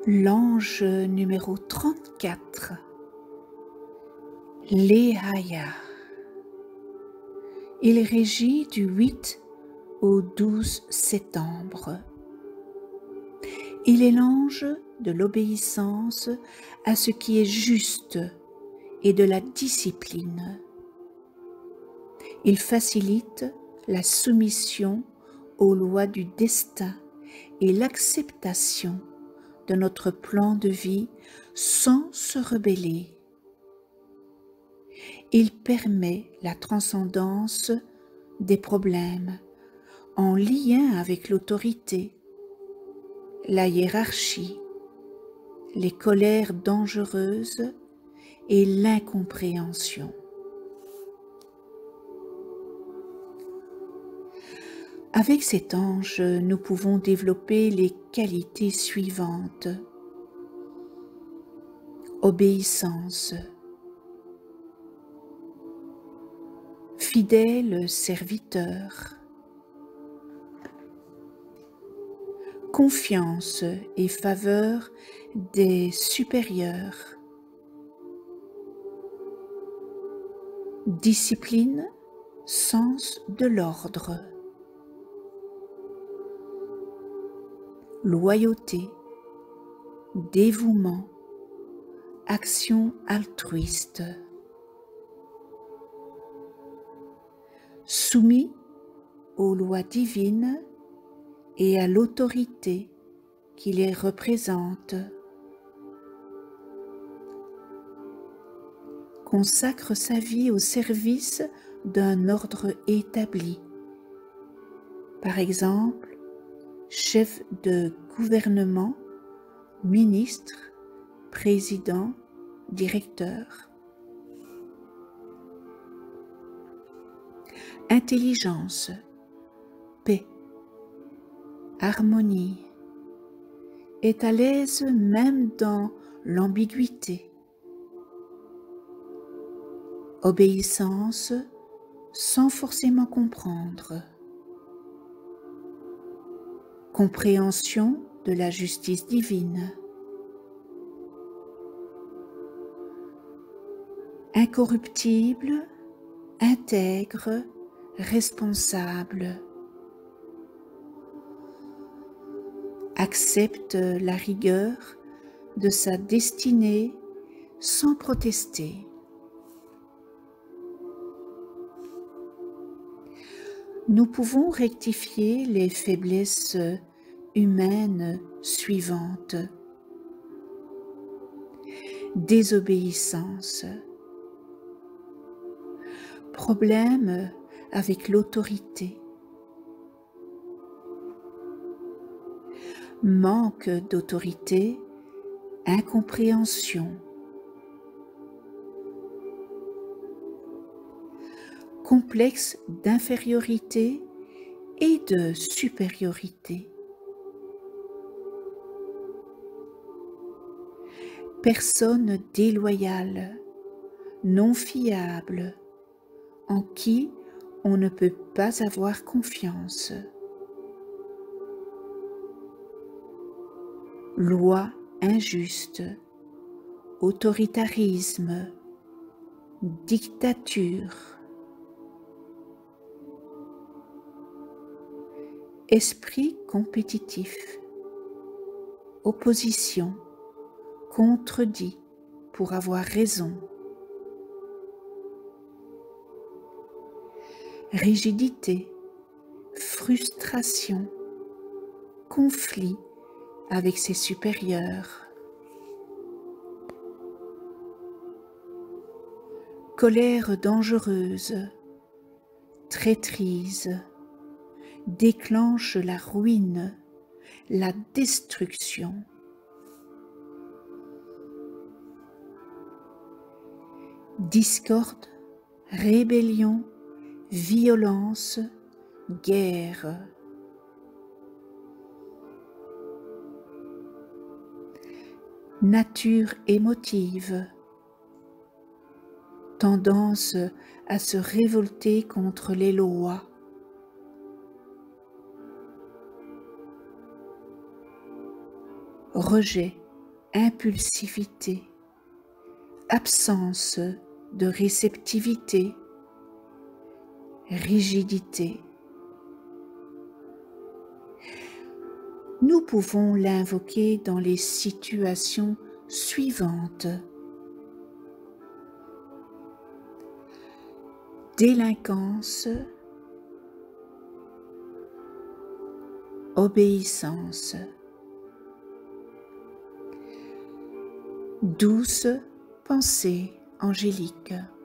L'ange numéro 34, Léaïa. Il régit du 8 au 12 septembre. Il est l'ange de l'obéissance à ce qui est juste et de la discipline. Il facilite la soumission aux lois du destin et l'acceptation de notre plan de vie sans se rebeller. Il permet la transcendance des problèmes en lien avec l'autorité, la hiérarchie, les colères dangereuses et l'incompréhension. Avec cet ange, nous pouvons développer les qualités suivantes. Obéissance, fidèle serviteur, confiance et faveur des supérieurs, discipline, sens de l'ordre, loyauté, dévouement, action altruiste, soumis aux lois divines et à l'autorité qui les représente, consacre sa vie au service d'un ordre établi, par exemple, chef de gouvernement, ministre, président, directeur. Intelligence, paix, harmonie, est à l'aise même dans l'ambiguïté. Obéissance sans forcément comprendre. Compréhension de la justice divine. Incorruptible, intègre, responsable. Accepte la rigueur de sa destinée sans protester. Nous pouvons rectifier les faiblesses humaines suivantes. Désobéissance, problème avec l'autorité, manque d'autorité, incompréhension, complexe d'infériorité et de supériorité, personne déloyale, non fiable, en qui on ne peut pas avoir confiance, loi injuste, autoritarisme, dictature, esprit compétitif, opposition, contredit pour avoir raison, rigidité, frustration, conflit avec ses supérieurs, colère dangereuse, traîtrise, déclenche la ruine, la destruction. Discorde, rébellion, violence, guerre. Nature émotive, tendance à se révolter contre les lois. Rejet, impulsivité, absence de réceptivité, rigidité. Nous pouvons l'invoquer dans les situations suivantes. Délinquance, obéissance, douce pensée angélique.